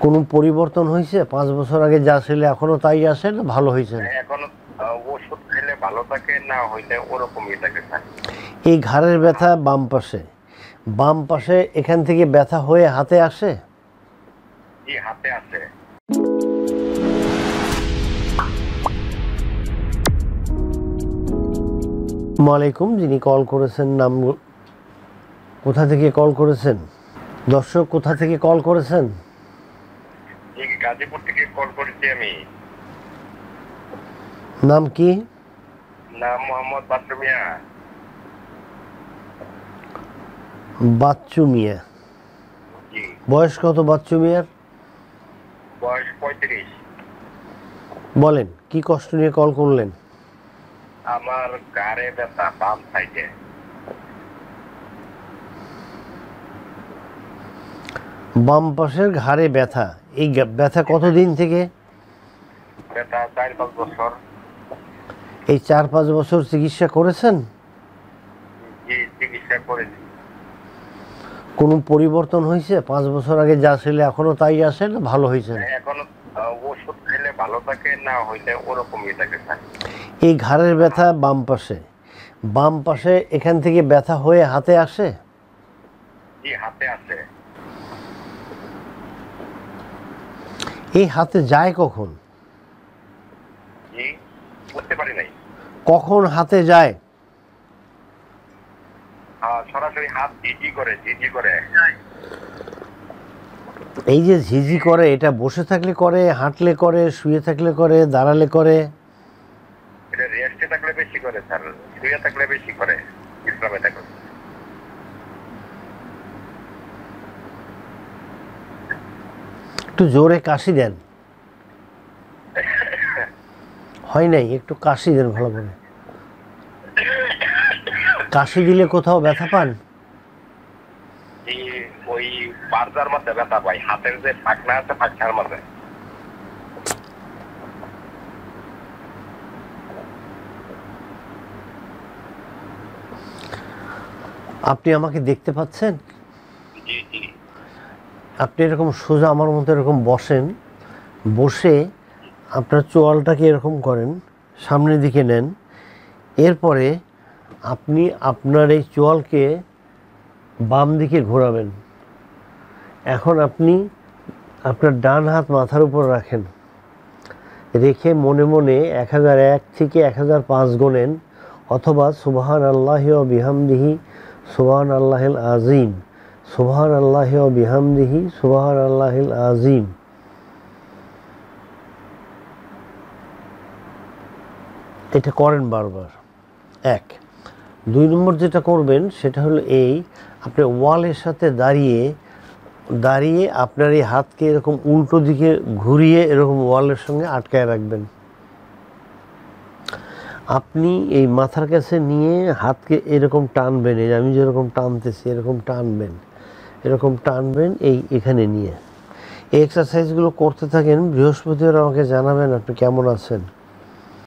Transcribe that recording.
কোনো পরিবর্তন হয়েছে? 5 বছর আগে যা ছিল এখনো তাই আছে না ভালো হয়েছে? এখন ওষুধ খেলে ভালো থাকে, না হইলে ওরকমই থাকে স্যার। এই ঘাড়ের ব্যথা বাম পাশে এখান থেকে ব্যথা হয়ে হাতে আসে? জি, হাতে আছে। ওয়ালাইকুম, যিনি কল করেছেন নাম, কোথা থেকে কল করেছেন? দর্শক, কোথা থেকে কল করেছেন? গাজীপুর থেকে কল করেছি আমি। নাম কি? নাম মোহাম্মদ বাচ্চু মিয়া। বাচ্চু মিয়া। জি। বয়স কত বাচ্চু মিয়ার? বয়স 35। বলেন, কি কষ্ট নিয়ে কল করলেন? আমার ঘাড়ে ব্যথা বাম সাইডে। বাম পাশের ঘাড়ে ব্যথা। এই ব্যথা কতদিন থেকে? ব্যথা 4-5 বছর। এই 4-5 বছর চিকিৎসা করেছেন? জি, চিকিৎসা করেছি। কোনো পরিবর্তন হয়েছে? 5 বছর আগে যা ছিল এখনো তাই আছে না ভালো হয়েছে? এখন ওষুধ খেলে ভালো থাকে, না হইলে ওরকমই থাকে স্যার। এই ঘাড়ের ব্যথা বাম পাশে এখান থেকে ব্যথা হয়ে হাতে আসে? জি, হাতে আছে। এই হাতে যায় কখন? জি, বুঝতে পারি নাই। কখন হাতে যায়? সরাসরি হাত ঝিঝি করে। এই যে ঝিঝি করে, এটা বসে থাকলে করে, হাঁটলে করে, শুয়ে থাকলে করে, দাঁড়ালে করে? এটা রেস্টে থাকলে বেশি করে স্যার, শুয়ে থাকলে বেশি করে, বিশ্রামে থাকলে। একটু জোরে কাশি দেন। হয় নাই, একটু কাশি দেন ভালো করে। কাশি দিলে কোথাও ব্যথা পান? ওই পারজার মাঝে ব্যথা পাই, হাতের যে পাখনা আছে পাখনার মাঝে। আপনি আমাকে দেখতে পাচ্ছেন? জি জি। আপনি এরকম সোজা আমার মতো এরকম বসেন, বসে আপনার চোয়ালটাকে এরকম করেন, সামনের দিকে নেন। এরপরে আপনি আপনার এই চোয়ালকে বাম দিকে ঘোরাবেন। এখন আপনি আপনার ডান হাত মাথার উপর রাখেন, রেখে মনে মনে 1001 থেকে 1005 গোনেন, অথবা সুবহান আল্লাহি ওয়া বিহামদিহি সুবহান আল্লাহিল আজিম, সুবহান আল্লাহি ওয়া বিহামদিহি সুবহান আল্লাহিল আজিম। এটা করেন বারবার। 1। 2 নম্বর যেটা করবেন সেটা হলো এই, আপনি ওয়ালের সাথে দাঁড়িয়ে আপনার এই হাতকে এরকম উল্টো দিকে ঘুরিয়ে এরকম ওয়ালের সঙ্গে আটকায় রাখবেন। আপনি এই মাথার কাছে নিয়ে হাতকে এরকম টানবেন, এই আমি যেরকম টানতেছি এরকম টানবেন এই এখানে নিয়ে। এই এক্সারসাইজগুলো করতে থাকেন। বৃহস্পতিবার আমাকে জানাবেন আপনি কেমন আছেন।